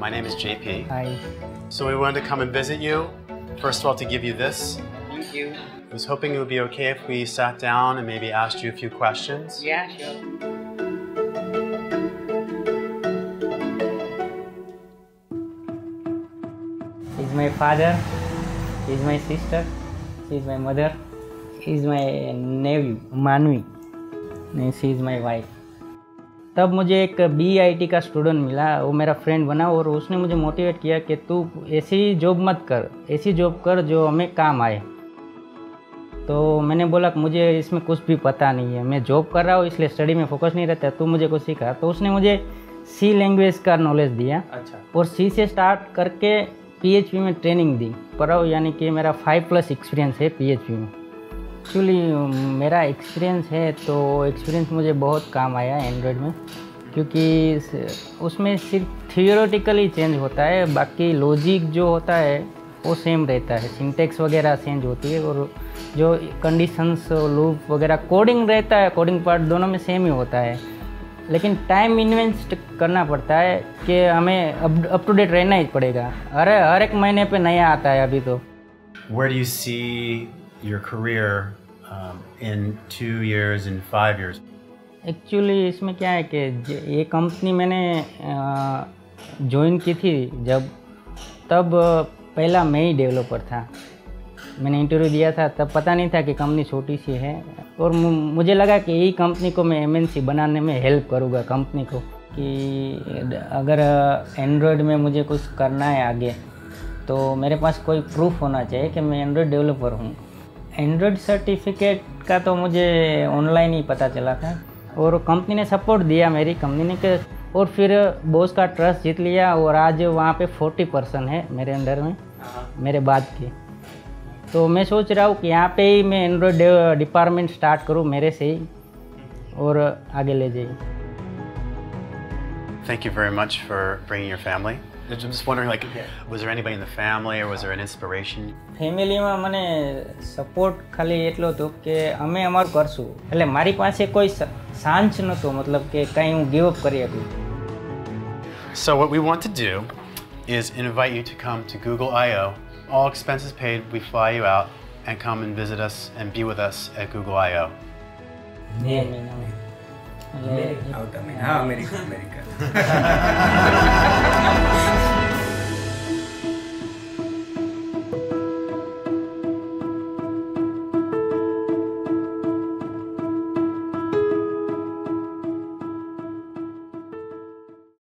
My name is JP. Hi. So we wanted to come and visit you. First of all, to give you this. Thank you. I was hoping it would be okay if we sat down and maybe asked you a few questions. Yeah, sure. He's my father. He's my sister. She's my mother. He's my nephew, Manvi. And she's my wife. तब मुझे एक BIT का student मिला, वो मेरा friend बना और उसने मुझे मोटिवेट किया कि तू ऐसी जॉब मत कर, ऐसी जॉब कर जो हमें काम आए। तो मैंने बोला कि मुझे इसमें कुछ भी पता नहीं है, मैं जॉब कर रहा हूँ इसलिए स्टडी में फोकस नहीं रहता, तू मुझे कुछ सिखा। तो उसने मुझे C लैंग्वेज का नॉलेज दिया। अच्छा। और C से स्टार्ट करके PHP में ट्रेनिंग दी पर, यानी कि मेरा 5+ एक्सपीरियंस है PHP में। एक्चुअली मेरा एक्सपीरियंस है तो एक्सपीरियंस मुझे बहुत काम आया एंड्रॉयड में, क्योंकि उसमें सिर्फ थियोरेटिकली चेंज होता है, बाकी लॉजिक जो होता है वो सेम रहता है, सिंटेक्स वगैरह चेंज होती है और जो कंडीशंस लूप वगैरह कोडिंग रहता है, कोडिंग पार्ट दोनों में सेम ही होता है। लेकिन टाइम इन्वेस्ट करना पड़ता है कि हमें अप टू डेट रहना ही पड़ेगा। हर एक महीने पे नया आता है अभी तो। Where do you see your career in 2 years and 5 years? Actually इसमें क्या है कि ये कंपनी मैंने ज्वाइन की थी जब, तब पहला मैं ही डेवलपर था। मैंने इंटरव्यू दिया था तब पता नहीं था कि कंपनी छोटी सी है, और मुझे लगा कि यही कंपनी को मैं MNC बनाने में हेल्प करूँगा कंपनी को, कि अगर एंड्रॉयड में मुझे कुछ करना है आगे तो मेरे पास कोई प्रूफ होना चाहिए कि मैं एंड्रॉयड डेवलपर हूँ। एंड्रॉयड सर्टिफिकेट का तो मुझे ऑनलाइन ही पता चला था और कंपनी ने सपोर्ट दिया, मेरी कंपनी ने के, और फिर बॉस का ट्रस्ट जीत लिया और आज वहाँ पे 40 पर्सन है मेरे अंडर में, मेरे बाद के। तो मैं सोच रहा हूँ कि यहाँ पे ही मैं एंड्रॉयड डिपार्टमेंट स्टार्ट करूँ मेरे से ही और आगे ले जाइए। Thank you very much for bringing your family. I'm just wondering, like, was there anybody in the family or was there an inspiration? ફેમિલીમાં મને સપોર્ટ ખાલી એટલો હતો કે અમે અમારું કરશું, એટલે મારી પાસે કોઈ સાંચ નહોતો, મતલબ કે કંઈ હું ગીવ અપ કરી શકું। So what we want to do is invite you to come to Google I/O. All expenses paid, we fly you out and come and visit us and be with us at Google I/O. મહિનામાં America.